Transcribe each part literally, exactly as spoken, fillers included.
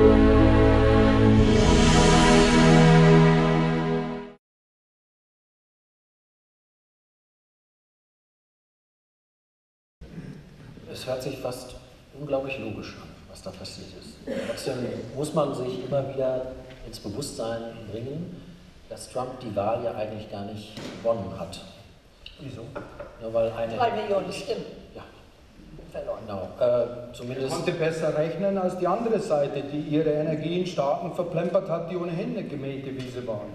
Es hört sich fast unglaublich logisch an, was da passiert ist. Trotzdem muss man sich immer wieder ins Bewusstsein bringen, dass Trump die Wahl ja eigentlich gar nicht gewonnen hat. Wieso? Nur weil eine Drei Millionen Stimmen. Ja. Verloren. Genau. Äh, zumindest Er konnte besser rechnen als die andere Seite, die ihre Energie in Staaten verplempert hat, die ohnehin eine gemähte Wiese waren.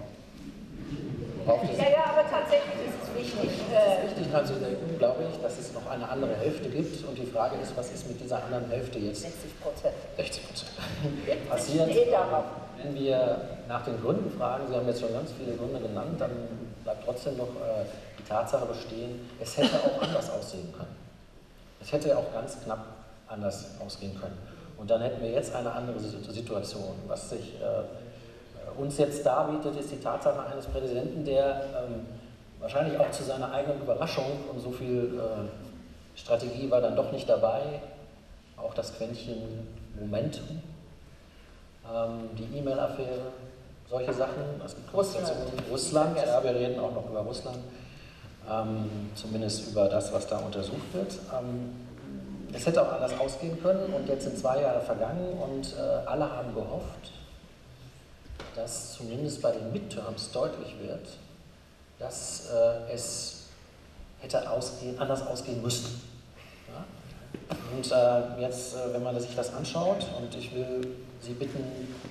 Ja, ja, aber tatsächlich ist es wichtig. Es ist wichtig daran zu denken, glaube ich, dass es noch eine andere Hälfte gibt und die Frage ist, was ist mit dieser anderen Hälfte jetzt sechzig Prozent. sechzig Prozent passiert. Wenn wir nach den Gründen fragen, Sie haben jetzt schon ganz viele Gründe genannt, dann bleibt trotzdem noch äh, die Tatsache bestehen, es hätte auch anders aussehen können. Es hätte auch ganz knapp anders ausgehen können. Und dann hätten wir jetzt eine andere Situation. Was sich äh, uns jetzt darbietet, ist die Tatsache eines Präsidenten, der ähm, wahrscheinlich auch zu seiner eigenen Überraschung, und so viel äh, Strategie war dann doch nicht dabei, auch das Quäntchen Momentum, ähm, die E-Mail-Affäre, solche Sachen, es gibt Russland. Russland, ja, wir reden auch noch über Russland, ähm, zumindest über das, was da untersucht wird. Ähm, es hätte auch anders ausgehen können und jetzt sind zwei Jahre vergangen und äh, alle haben gehofft, dass zumindest bei den Midterms deutlich wird, dass äh, es hätte ausgehen, anders ausgehen müssen. Ja? Und äh, jetzt, äh, wenn man sich das anschaut, und ich will Sie bitten,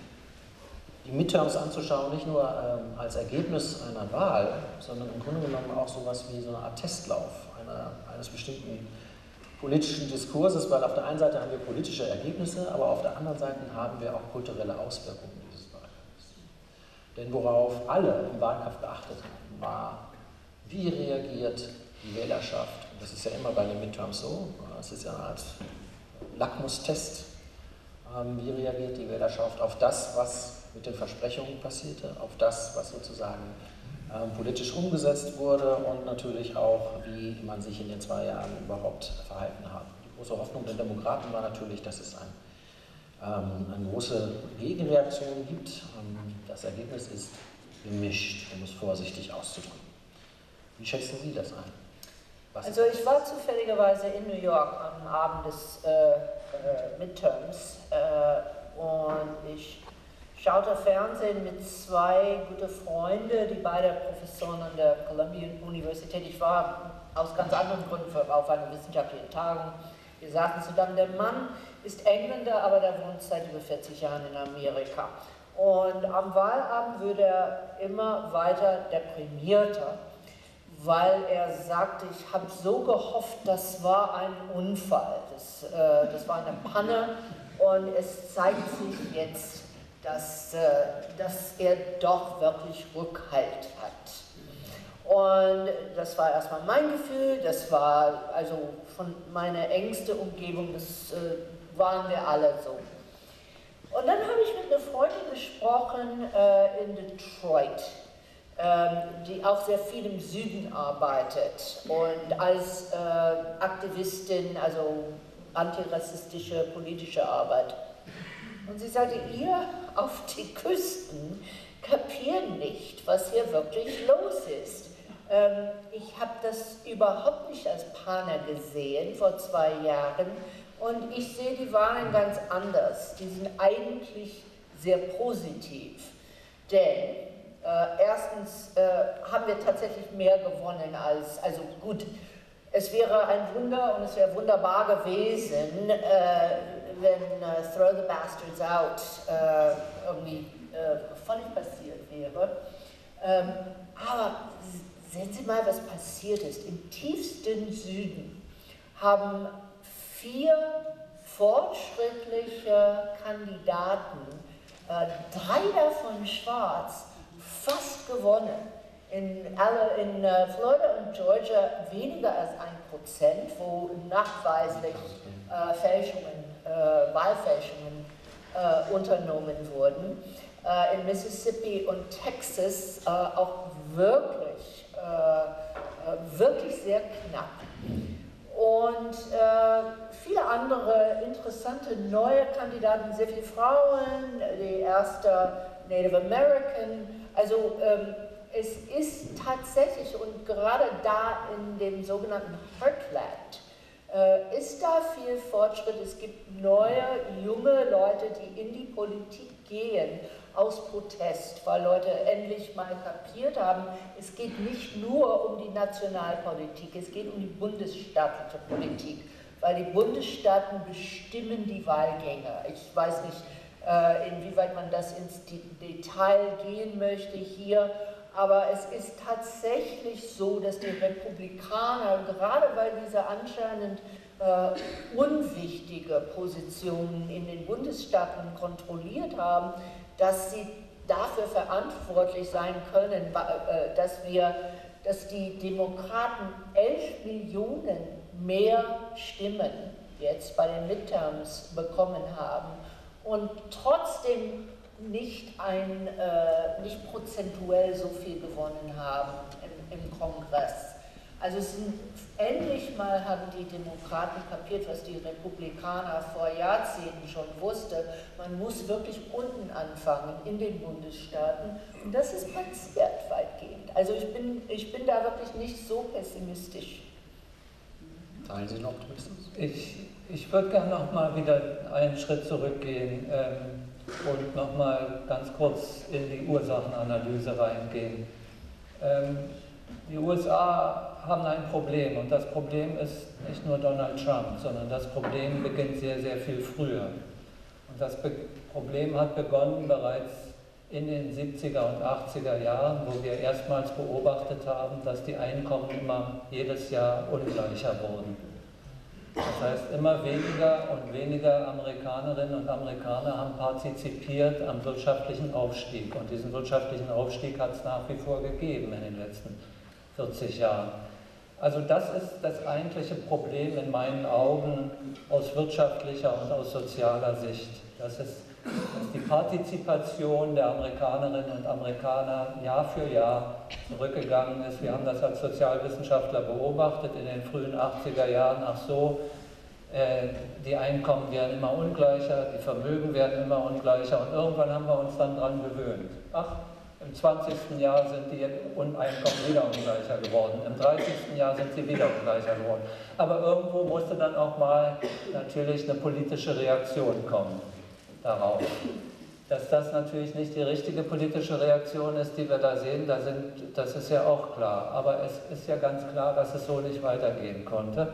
die Midterms anzuschauen, nicht nur ähm, als Ergebnis einer Wahl, sondern im Grunde genommen auch sowas wie so eine Art Testlauf einer, eines bestimmten politischen Diskurses, weil auf der einen Seite haben wir politische Ergebnisse, aber auf der anderen Seite haben wir auch kulturelle Auswirkungen dieses Wahlkampfs. Denn worauf alle im Wahlkampf geachtet haben, war, wie reagiert die Wählerschaft, und das ist ja immer bei den Midterms so, es ist ja eine Art Lackmustest, ähm, wie reagiert die Wählerschaft auf das, was mit den Versprechungen passierte, auf das, was sozusagen ähm, politisch umgesetzt wurde und natürlich auch, wie man sich in den zwei Jahren überhaupt verhalten hat. Die große Hoffnung der Demokraten war natürlich, dass es ein, ähm, eine große Gegenreaktion gibt. Ähm, das Ergebnis ist gemischt, um es vorsichtig auszudrücken. Wie schätzen Sie das ein? Was also ich war zufälligerweise in New York am Abend des äh, äh, Midterms äh, und ich schaute Fernsehen mit zwei guten Freunden, die beide Professoren an der Columbia Universität. Ich war aus ganz anderen Gründen auf einer wissenschaftlichen Tagung. Wir sagten zusammen, der Mann ist Engländer, aber der wohnt seit über vierzig Jahren in Amerika. Und am Wahlabend wurde er immer weiter deprimierter, weil er sagte, ich habe so gehofft, das war ein Unfall, das, äh, das war eine Panne und es zeigt sich jetzt, Dass, äh, dass er doch wirklich Rückhalt hat. Und das war erstmal mein Gefühl, das war also von meiner engsten Umgebung, das äh, waren wir alle so. Und dann habe ich mit einer Freundin gesprochen äh, in Detroit, ähm, die auch sehr viel im Süden arbeitet und als äh, Aktivistin, also antirassistische politische Arbeit. Und sie sagte, ihr auf die Küsten kapieren nicht, was hier wirklich los ist. Ähm, ich habe das überhaupt nicht als Panne gesehen vor zwei Jahren und ich sehe die Wahlen ganz anders. Die sind eigentlich sehr positiv, denn äh, erstens äh, haben wir tatsächlich mehr gewonnen als, also gut, es wäre ein Wunder und es wäre wunderbar gewesen, äh, wenn uh, Throw the Bastards Out äh, irgendwie äh, völlig passiert wäre. Ähm, aber sehen Sie mal, was passiert ist. Im tiefsten Süden haben vier fortschrittliche Kandidaten, äh, drei davon schwarz, fast gewonnen. In, in uh, Florida und Georgia weniger als ein Prozent, wo nachweislich äh, Fälschungen, äh, Wahlfälschungen äh, unternommen wurden. Äh, in Mississippi und Texas äh, auch wirklich, äh, wirklich sehr knapp. und äh, viele andere interessante neue Kandidaten, sehr viele Frauen, die erste Native American, also ähm, es ist tatsächlich, und gerade da in dem sogenannten Heartland, äh, ist da viel Fortschritt. Es gibt neue, junge Leute, die in die Politik gehen, aus Protest, weil Leute endlich mal kapiert haben, es geht nicht nur um die Nationalpolitik, es geht um die bundesstaatliche Politik, weil die Bundesstaaten bestimmen die Wahlgänge. Ich weiß nicht, äh, inwieweit man das ins Detail gehen möchte hier, aber es ist tatsächlich so, dass die Republikaner, gerade weil diese anscheinend äh, unwichtige Positionen in den Bundesstaaten kontrolliert haben, dass sie dafür verantwortlich sein können, äh, dass wir, dass die Demokraten elf Millionen mehr Stimmen jetzt bei den Midterms bekommen haben und trotzdem nicht, ein, äh, nicht prozentuell so viel gewonnen haben im, im Kongress. Also es sind, endlich mal haben die Demokraten kapiert, was die Republikaner vor Jahrzehnten schon wussten. Man muss wirklich unten anfangen, in den Bundesstaaten. Und das ist passiert weitgehend. Also ich bin, ich bin da wirklich nicht so pessimistisch. Teilen Sie noch Optimismus? Ich, ich würde gerne noch mal wieder einen Schritt zurückgehen ähm, und noch mal ganz kurz in die Ursachenanalyse reingehen. Ähm, die U S A haben ein Problem, und das Problem ist nicht nur Donald Trump, sondern das Problem beginnt sehr, sehr viel früher. Und das Be- Problem hat begonnen bereits in den siebziger und achtziger Jahren, wo wir erstmals beobachtet haben, dass die Einkommen immer jedes Jahr ungleicher wurden. Das heißt, immer weniger und weniger Amerikanerinnen und Amerikaner haben partizipiert am wirtschaftlichen Aufstieg. Und diesen wirtschaftlichen Aufstieg hat es nach wie vor gegeben in den letzten vierzig Jahren. Also das ist das eigentliche Problem in meinen Augen aus wirtschaftlicher und aus sozialer Sicht. Das ist, dass die Partizipation der Amerikanerinnen und Amerikaner Jahr für Jahr zurückgegangen ist. Wir haben das als Sozialwissenschaftler beobachtet in den frühen achtziger Jahren. Ach so, äh, die Einkommen werden immer ungleicher, die Vermögen werden immer ungleicher, und irgendwann haben wir uns dann daran gewöhnt. Ach, im zwanzigsten Jahr sind die Einkommen wieder ungleicher geworden, im dreißigsten Jahr sind sie wieder ungleicher geworden. Aber irgendwo musste dann auch mal natürlich eine politische Reaktion kommen darauf. Dass das natürlich nicht die richtige politische Reaktion ist, die wir da sehen, da sind, das ist ja auch klar. Aber es ist ja ganz klar, dass es so nicht weitergehen konnte.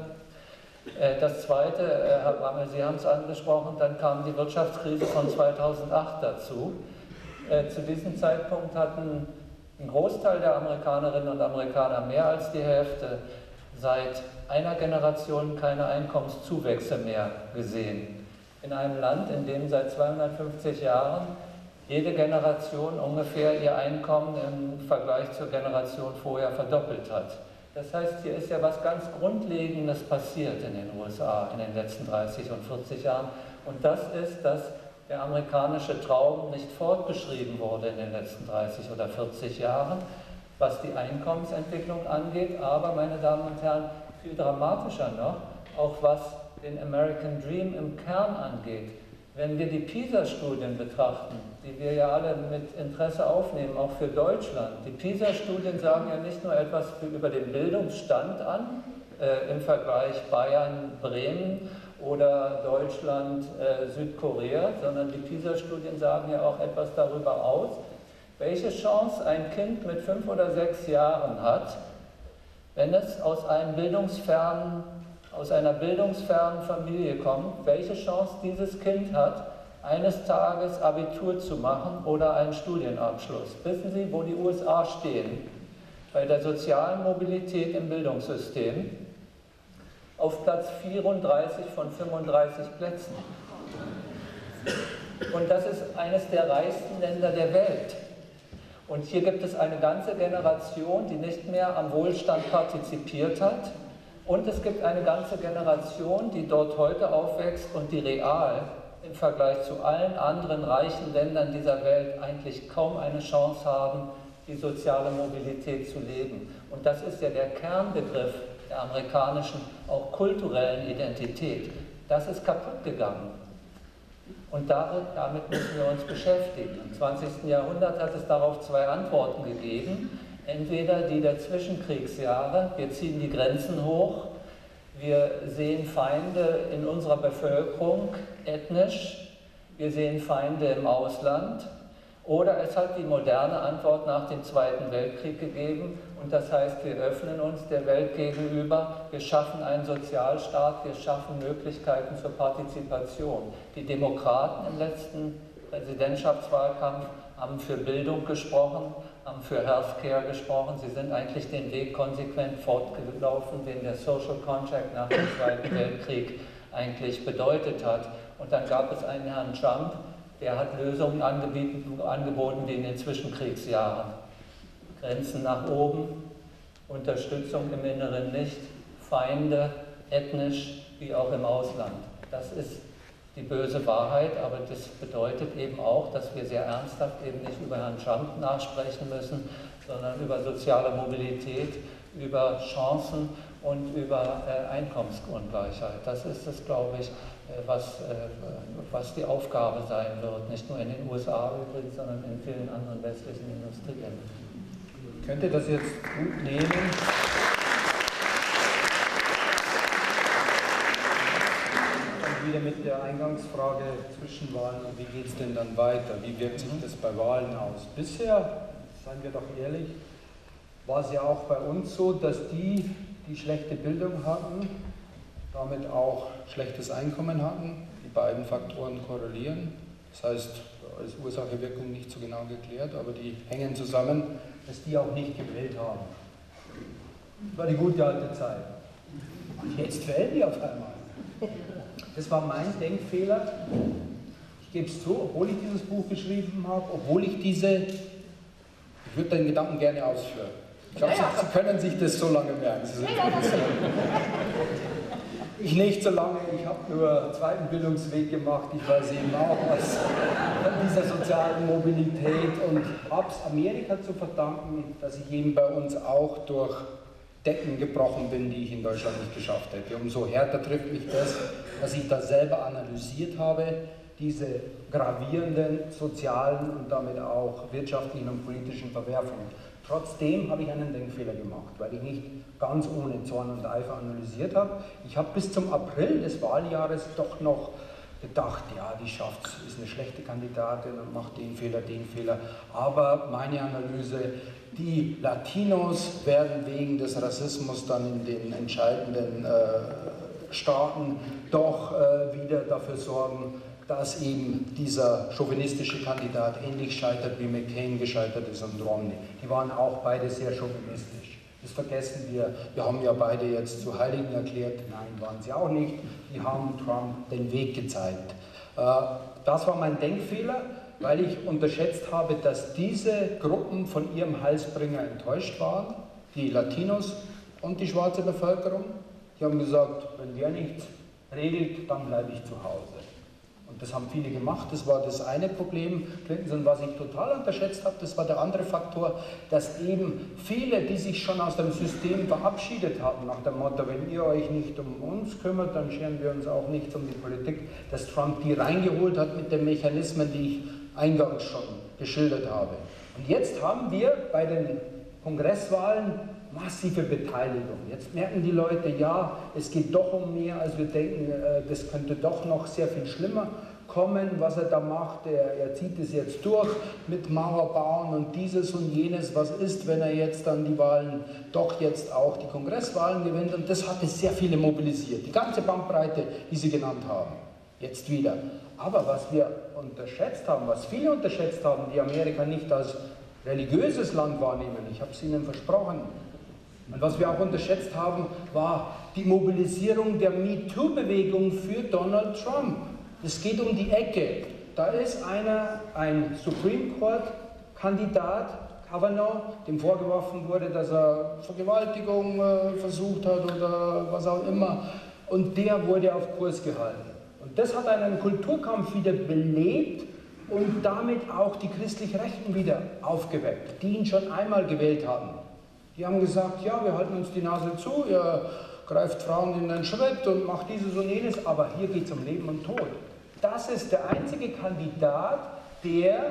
Das Zweite, Herr Brammel, Sie haben es angesprochen, dann kam die Wirtschaftskrise von zweitausendacht dazu. Zu diesem Zeitpunkt hatten ein Großteil der Amerikanerinnen und Amerikaner, mehr als die Hälfte, seit einer Generation keine Einkommenszuwächse mehr gesehen. In einem Land, in dem seit zweihundertfünfzig Jahren jede Generation ungefähr ihr Einkommen im Vergleich zur Generation vorher verdoppelt hat. Das heißt, hier ist ja was ganz Grundlegendes passiert in den U S A in den letzten dreißig und vierzig Jahren. Und das ist, dass der amerikanische Traum nicht fortgeschrieben wurde in den letzten dreißig oder vierzig Jahren, was die Einkommensentwicklung angeht, aber, meine Damen und Herren, viel dramatischer noch, auch was den American Dream im Kern angeht. Wenn wir die PISA-Studien betrachten, die wir ja alle mit Interesse aufnehmen, auch für Deutschland, die PISA-Studien sagen ja nicht nur etwas über den Bildungsstand an, äh, im Vergleich Bayern, Bremen oder Deutschland, äh, Südkorea, sondern die PISA-Studien sagen ja auch etwas darüber aus, welche Chance ein Kind mit fünf oder sechs Jahren hat, wenn es aus einem bildungsfernen, aus einer bildungsfernen Familie kommt, welche Chance dieses Kind hat, eines Tages Abitur zu machen oder einen Studienabschluss. Wissen Sie, wo die U S A stehen? Bei der sozialen Mobilität im Bildungssystem auf Platz vierunddreißig von fünfunddreißig Plätzen. Und das ist eines der reichsten Länder der Welt. Und hier gibt es eine ganze Generation, die nicht mehr am Wohlstand partizipiert hat. Und es gibt eine ganze Generation, die dort heute aufwächst und die real im Vergleich zu allen anderen reichen Ländern dieser Welt eigentlich kaum eine Chance haben, die soziale Mobilität zu leben. Und das ist ja der Kernbegriff der amerikanischen, auch kulturellen Identität. Das ist kaputt gegangen. Und damit müssen wir uns beschäftigen. Im zwanzigsten Jahrhundert hat es darauf zwei Antworten gegeben. Entweder die der Zwischenkriegsjahre, wir ziehen die Grenzen hoch, wir sehen Feinde in unserer Bevölkerung ethnisch, wir sehen Feinde im Ausland. Oder es hat die moderne Antwort nach dem Zweiten Weltkrieg gegeben und das heißt, wir öffnen uns der Welt gegenüber, wir schaffen einen Sozialstaat, wir schaffen Möglichkeiten für Partizipation. Die Demokraten im letzten Präsidentschaftswahlkampf haben für Bildung gesprochen, haben für Healthcare gesprochen, sie sind eigentlich den Weg konsequent fortgelaufen, den der Social Contract nach dem Zweiten Weltkrieg eigentlich bedeutet hat. Und dann gab es einen Herrn Trump, der hat Lösungen angeboten wie in den Zwischenkriegsjahren. Grenzen nach oben, Unterstützung im Inneren nicht, Feinde, ethnisch wie auch im Ausland. Das ist die böse Wahrheit, aber das bedeutet eben auch, dass wir sehr ernsthaft eben nicht über Herrn Trump nachsprechen müssen, sondern über soziale Mobilität, über Chancen und über äh, Einkommensungleichheit. Das ist es, glaube ich, Was, was die Aufgabe sein wird, nicht nur in den U S A übrigens, sondern in vielen anderen westlichen Industrieländern. Könnt ihr das jetzt gut nehmen? Und wieder mit der Eingangsfrage Zwischenwahlen und wie geht es denn dann weiter? Wie wirkt sich das bei Wahlen aus? Bisher, seien wir doch ehrlich, war es ja auch bei uns so, dass die, die schlechte Bildung hatten, damit auch schlechtes Einkommen hatten. Die beiden Faktoren korrelieren. Das heißt, da ist Ursache-Wirkung nicht so genau geklärt, aber die hängen zusammen, dass die auch nicht gewählt haben. Das war die gute alte Zeit. Und jetzt wählen die auf einmal. Das war mein Denkfehler. Ich gebe es zu, obwohl ich dieses Buch geschrieben habe, obwohl ich diese, ich würde den Gedanken gerne ausführen. Ich glaube, ja, ja. Sie, Sie können sich das so lange merken. Sie sind ja, ja, Ich nicht so lange, ich habe nur einen zweiten Bildungsweg gemacht, ich weiß eben auch was von dieser sozialen Mobilität und habe es Amerika zu verdanken, dass ich eben bei uns auch durch Decken gebrochen bin, die ich in Deutschland nicht geschafft hätte. Umso härter trifft mich das, dass ich das selber analysiert habe, diese gravierenden sozialen und damit auch wirtschaftlichen und politischen Verwerfungen. Trotzdem habe ich einen Denkfehler gemacht, weil ich nicht ganz ohne Zorn und Eifer analysiert habe. Ich habe bis zum April des Wahljahres doch noch gedacht, ja, die schafft es, ist eine schlechte Kandidatin und macht den Fehler, den Fehler. Aber meine Analyse, die Latinos werden wegen des Rassismus dann in den entscheidenden äh, Staaten doch äh, wieder dafür sorgen, dass eben dieser chauvinistische Kandidat ähnlich scheitert, wie McCain gescheitert ist und Romney. Die waren auch beide sehr chauvinistisch. Das vergessen wir. Wir haben ja beide jetzt zu Heiligen erklärt. Nein, waren sie auch nicht. Die haben Trump den Weg gezeigt. Das war mein Denkfehler, weil ich unterschätzt habe, dass diese Gruppen von ihrem Heilsbringer enttäuscht waren. Die Latinos und die schwarze Bevölkerung. Die haben gesagt, wenn der nichts regelt, dann bleibe ich zu Hause. Und das haben viele gemacht, das war das eine Problem. Und was ich total unterschätzt habe, das war der andere Faktor, dass eben viele, die sich schon aus dem System verabschiedet hatten, nach dem Motto, wenn ihr euch nicht um uns kümmert, dann scheren wir uns auch nicht um die Politik, dass Trump die reingeholt hat mit den Mechanismen, die ich eingangs schon geschildert habe. Und jetzt haben wir bei den Kongresswahlen massive Beteiligung. Jetzt merken die Leute, ja, es geht doch um mehr, als wir denken, das könnte doch noch sehr viel schlimmer kommen, was er da macht. Er, er zieht es jetzt durch mit Mauer bauen und dieses und jenes. Was ist, wenn er jetzt dann die Wahlen, doch jetzt auch die Kongresswahlen gewinnt? Und das hat es sehr viele mobilisiert. Die ganze Bandbreite, die Sie genannt haben. Jetzt wieder. Aber was wir unterschätzt haben, was viele unterschätzt haben, die Amerika nicht als religiöses Land wahrnehmen, ich habe es Ihnen versprochen. Und was wir auch unterschätzt haben, war die Mobilisierung der MeToo-Bewegung für Donald Trump. Es geht um die Ecke. Da ist einer, ein Supreme Court-Kandidat, Kavanaugh, dem vorgeworfen wurde, dass er Vergewaltigung äh, versucht hat oder was auch immer. Und der wurde auf Kurs gehalten. Und das hat einen Kulturkampf wieder belebt und damit auch die christlich Rechten wieder aufgeweckt, die ihn schon einmal gewählt haben. Die haben gesagt, ja, wir halten uns die Nase zu, ihr greift Frauen in den Schritt und macht dieses und jenes, aber hier geht es um Leben und Tod. Das ist der einzige Kandidat, der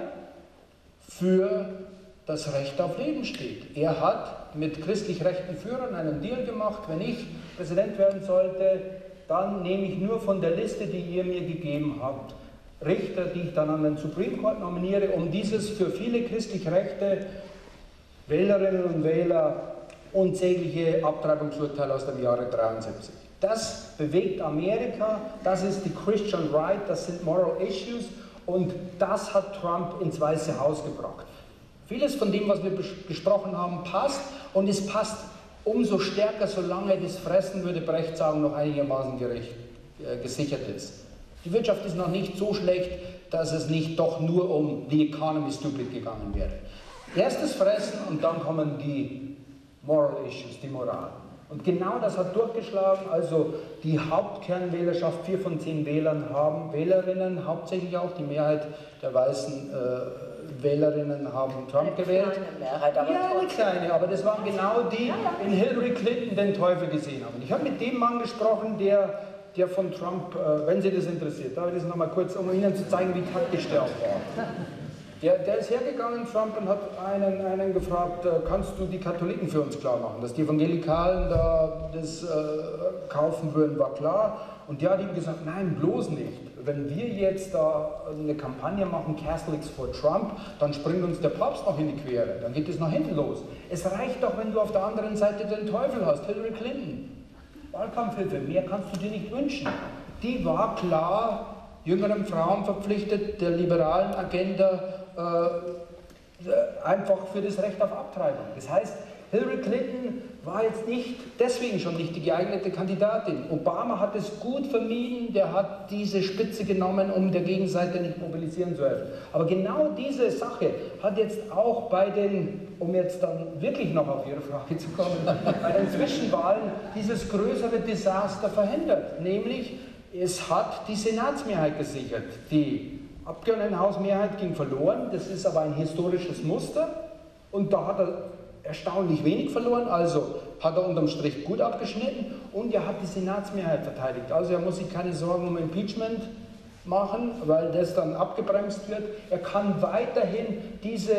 für das Recht auf Leben steht. Er hat mit christlich rechten Führern einen Deal gemacht, wenn ich Präsident werden sollte, dann nehme ich nur von der Liste, die ihr mir gegeben habt, Richter, die ich dann an den Supreme Court nominiere, um dieses für viele christlich rechte Wählerinnen und Wähler unsägliche Abtreibungsurteil aus dem Jahre dreiundsiebzig. Das bewegt Amerika, das ist die Christian Right, das sind Moral Issues und das hat Trump ins Weiße Haus gebracht. Vieles von dem, was wir besprochen haben, passt und es passt umso stärker, solange das Fressen, würde Brecht sagen, noch einigermaßen gerecht, äh, gesichert ist. Die Wirtschaft ist noch nicht so schlecht, dass es nicht doch nur um the economy stupid gegangen wäre. Erstes Fressen und dann kommen die Moral Issues, die Moral. Und genau das hat durchgeschlagen, also die Hauptkernwählerschaft, vier von zehn Wählern haben, Wählerinnen hauptsächlich auch, die Mehrheit der weißen äh, Wählerinnen haben Trump eine gewählt. Kleine Mehrheit, aber ja, eine kleine, aber das waren genau die, ja, ja. in Hillary Clinton den Teufel gesehen haben. Ich habe mit dem Mann gesprochen, der, der von Trump, äh, wenn Sie das interessiert, darf ich das nochmal kurz, um Ihnen zu zeigen, wie taktisch der auch war. Der, der ist hergegangen, Trump, und hat einen, einen gefragt, äh, kannst du die Katholiken für uns klar machen? Dass die Evangelikalen da das äh, kaufen würden, war klar. Und der hat ihm gesagt, nein, bloß nicht. Wenn wir jetzt da eine Kampagne machen, Catholics for Trump, dann springt uns der Papst noch in die Quere. Dann geht es nach hinten los. Es reicht doch, wenn du auf der anderen Seite den Teufel hast, Hillary Clinton. Wahlkampfhilfe, mehr kannst du dir nicht wünschen. Die war klar, jüngeren Frauen verpflichtet, der liberalen Agenda, äh, einfach für das Recht auf Abtreibung. Das heißt, Hillary Clinton war jetzt nicht, deswegen schon nicht die geeignete Kandidatin. Obama hat es gut vermieden, der hat diese Spitze genommen, um der Gegenseite nicht mobilisieren zu helfen. Aber genau diese Sache hat jetzt auch bei den, um jetzt dann wirklich noch auf Ihre Frage zu kommen, bei den Zwischenwahlen dieses größere Desaster verhindert. Nämlich, es hat die Senatsmehrheit gesichert. Die Abgeordnetenhausmehrheit ging verloren, das ist aber ein historisches Muster und da hat er erstaunlich wenig verloren, also hat er unterm Strich gut abgeschnitten und er hat die Senatsmehrheit verteidigt. Also er muss sich keine Sorgen um Impeachment machen, weil das dann abgebremst wird. Er kann weiterhin diese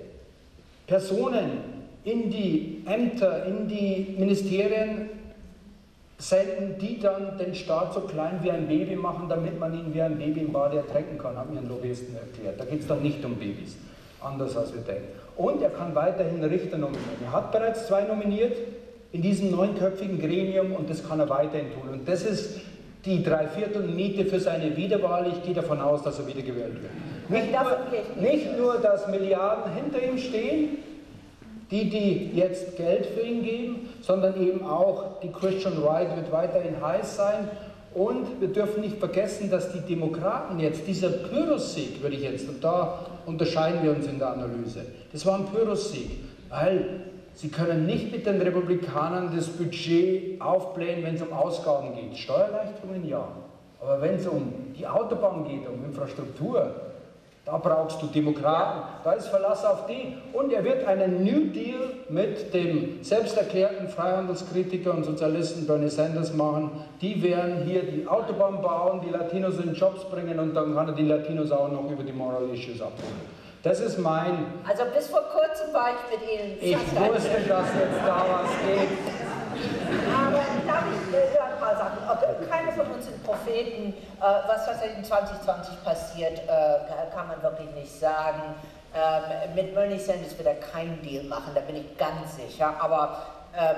Personen in die Ämter, in die Ministerien senden, die dann den Staat so klein wie ein Baby machen, damit man ihn wie ein Baby im Bade ertränken kann, haben mir ein Lobbyisten erklärt. Da geht es dann nicht um Babys, anders als wir denken. Und er kann weiterhin Richter nominieren. Er hat bereits zwei nominiert in diesem neunköpfigen Gremium und das kann er weiterhin tun. Und das ist die Dreiviertelmiete für seine Wiederwahl. Ich gehe davon aus, dass er wiedergewählt wird. Nicht nur, nicht nur, dass Milliarden hinter ihm stehen, die, die jetzt Geld für ihn geben, sondern eben auch die Christian Right wird weiterhin heiß sein. Und wir dürfen nicht vergessen, dass die Demokraten jetzt, dieser Pyrrhussieg, würde ich jetzt, und da unterscheiden wir uns in der Analyse, das war ein Pyrrhussieg, weil sie können nicht mit den Republikanern das Budget aufblähen, wenn es um Ausgaben geht. Steuererleichterungen ja, aber wenn es um die Autobahn geht, um Infrastruktur, da brauchst du Demokraten, da ist Verlass auf die. Und er wird einen New Deal mit dem selbsterklärten Freihandelskritiker und Sozialisten Bernie Sanders machen. Die werden hier die Autobahn bauen, die Latinos in Jobs bringen und dann kann er die Latinos auch noch über die Moral Issues abholen. Das ist mein... Also bis vor kurzem war ich mit Ihnen... Ich wusste, dass jetzt da was geht. Aber darf ich äh, ein paar Sachen. Okay, keine von uns sind Propheten. Äh, was tatsächlich in zwanzig zwanzig passiert, äh, kann man wirklich nicht sagen. Ähm, mit Bernie Sanders wird er keinen Deal machen, da bin ich ganz sicher. Aber ähm,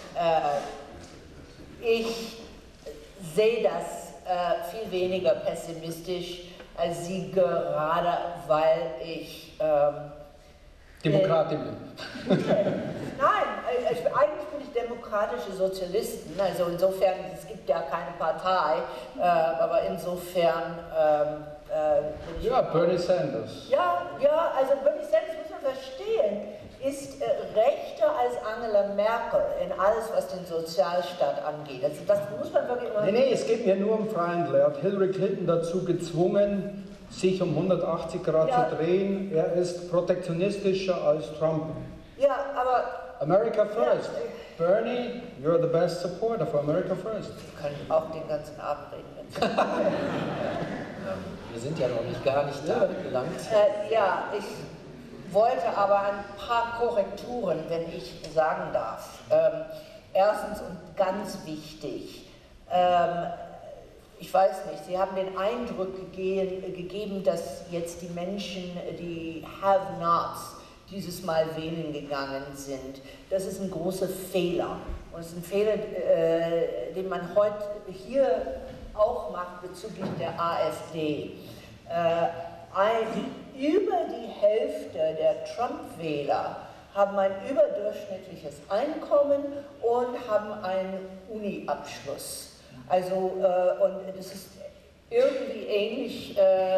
äh, ich sehe das äh, viel weniger pessimistisch als Sie, gerade weil ich... Ähm, Demokratin. Nein, ich, eigentlich bin ich demokratische Sozialisten, also insofern, es gibt ja keine Partei, äh, aber insofern ähm, äh, bin ich... Ja, Bernie Sanders. Ja, ja, also Bernie Sanders, muss man verstehen, ist äh, rechter als Angela Merkel in alles, was den Sozialstaat angeht. Also das muss man wirklich immer... Nee, nee, es geht mir nur um Freihandel. Er hat Hillary Clinton dazu gezwungen, sich um hundertachtzig Grad ja. zu drehen. Er ist protektionistischer als Trump. Ja, aber America First. Bernie, you're the best supporter for America First. Wir können auch den ganzen Abend reden. Wir sind ja noch nicht gar nicht da gelangt. Äh, ja, ich wollte aber ein paar Korrekturen, wenn ich sagen darf. Ähm, erstens und ganz wichtig, ähm, ich weiß nicht, Sie haben den Eindruck gegeben, gegeben, dass jetzt die Menschen, die Have-Nots, dieses Mal wählen gegangen sind. Das ist ein großer Fehler. Und es ist ein Fehler, äh, den man heute hier auch macht bezüglich der AfD. Äh, ein, über die Hälfte der Trump-Wähler haben ein überdurchschnittliches Einkommen und haben einen Uni-Abschluss. Also, äh, und das ist irgendwie ähnlich äh,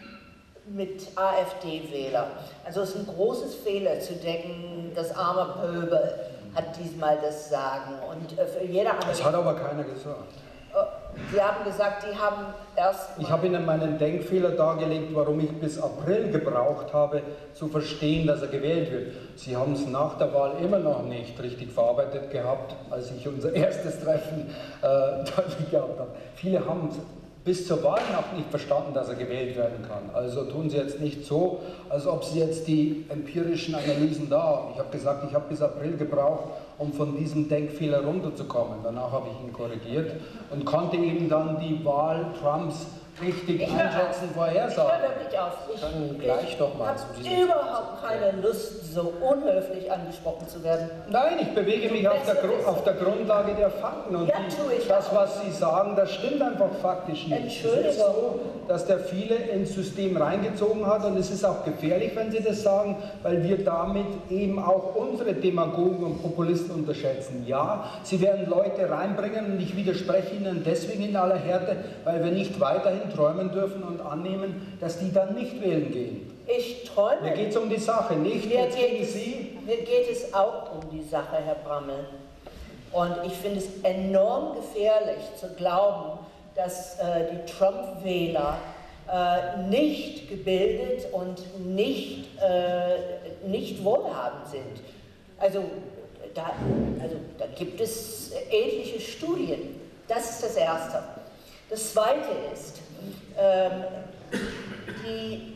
mit AfD-Wählern. Also es ist ein großes Fehler zu denken, das arme Pöbel hat diesmal das Sagen. Und äh, für jeder andere. Das hat aber keiner gesagt. Sie haben gesagt, die haben erst. Ich habe Ihnen meinen Denkfehler dargelegt, warum ich bis April gebraucht habe, zu verstehen, dass er gewählt wird. Sie haben es nach der Wahl immer noch nicht richtig verarbeitet gehabt, als ich unser erstes Treffen äh, deutlich gehabt habe. Viele haben es bis zur Wahlnacht nicht verstanden, dass er gewählt werden kann. Also tun Sie jetzt nicht so, als ob Sie jetzt die empirischen Analysen da haben. Ich habe gesagt, ich habe bis April gebraucht, um von diesem Denkfehler runterzukommen. Danach habe ich ihn korrigiert und konnte eben dann die Wahl Trumps richtig Ich einschätzen, Ich vorhersagen. höre wirklich auf. Ich, können gleich doch mal zu ich diesem habe überhaupt keine Lust, so unhöflich angesprochen zu werden. Nein, ich bewege mich auf der, Gru- auf der Grundlage der Fakten und Ja, die, tue ich das, auch. was Sie sagen, das stimmt einfach faktisch nicht. Es Entschuldigung. ist so, dass der viele ins System reingezogen hat und es ist auch gefährlich, wenn Sie das sagen, weil wir damit eben auch unsere Demagogen und Populisten unterschätzen. Ja, sie werden Leute reinbringen und ich widerspreche Ihnen deswegen in aller Härte, weil wir nicht weiterhin träumen dürfen und annehmen, dass die dann nicht wählen gehen. Ich träume. Mir geht es um die Sache, nicht Mir jetzt geht, gegen es, Sie. mir geht es auch um die Sache, Herr Brammel. Und ich finde es enorm gefährlich zu glauben, dass äh, die Trump-Wähler äh, nicht gebildet und nicht, äh, nicht wohlhabend sind. Also da, also da gibt es etliche Studien. Das ist das Erste. Das Zweite ist, ähm, die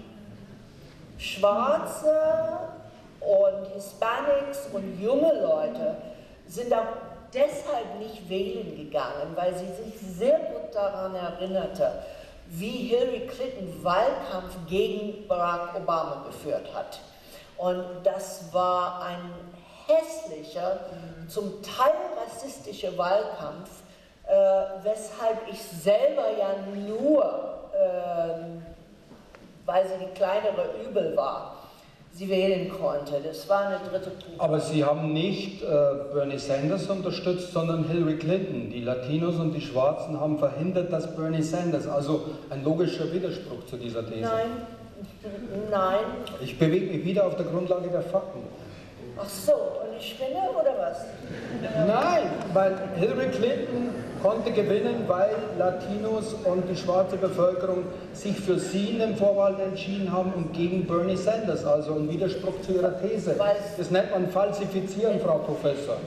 Schwarze und Hispanics und junge Leute sind auch deshalb nicht wählen gegangen, weil sie sich sehr gut daran erinnerte, wie Hillary Clinton Wahlkampf gegen Barack Obama geführt hat. Und das war ein hässlicher, zum Teil rassistischer Wahlkampf, äh, weshalb ich selber ja nur, äh, weil sie die kleinere Übel war, sie wählen konnte. Das war eine dritte Punkt. Aber Sie haben nicht äh, Bernie Sanders unterstützt, sondern Hillary Clinton. Die Latinos und die Schwarzen haben verhindert, dass Bernie Sanders, also ein logischer Widerspruch zu dieser These. Nein, nein. Ich bewege mich wieder auf der Grundlage der Fakten. Ach so, und ich spinne oder was? Nein, weil Hillary Clinton konnte gewinnen, weil Latinos und die schwarze Bevölkerung sich für sie in den Vorwahlen entschieden haben und gegen Bernie Sanders, also ein Widerspruch zu ihrer These. Weil- Das nennt man Falsifizieren, Frau Professor.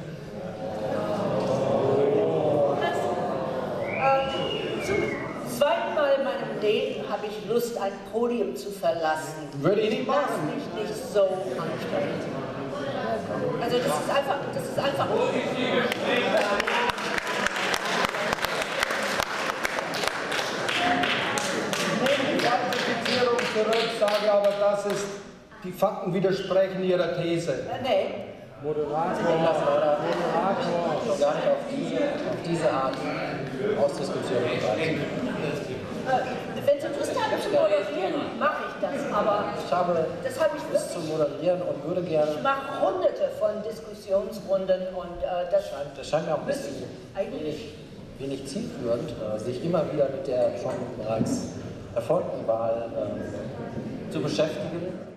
Äh, zum zweiten Mal in meinem Leben habe ich Lust, ein Podium zu verlassen. Würde ich nicht Lass machen. mich nicht so ansprechen. Also das ist einfach, das ist einfach. Die Falsifizierung zurück, sage aber, das ist, die Fakten widersprechen ihrer These. Äh, nee. Moderator, Moderator, schon gar nicht auf diese, auf diese Art Ausdiskussion hinweisen. Äh, wenn Sie Lust haben zu moderieren, mache ich das. Aber Ich habe das habe ich Lust zu wirklich. moderieren und würde gerne, Ich mache hunderte von Diskussionsrunden und äh, das scheint- das scheint mir auch ein bisschen eigentlich. wenig zielführend, äh, sich immer wieder mit der schon bereits erfolgten Wahl äh, zu beschäftigen.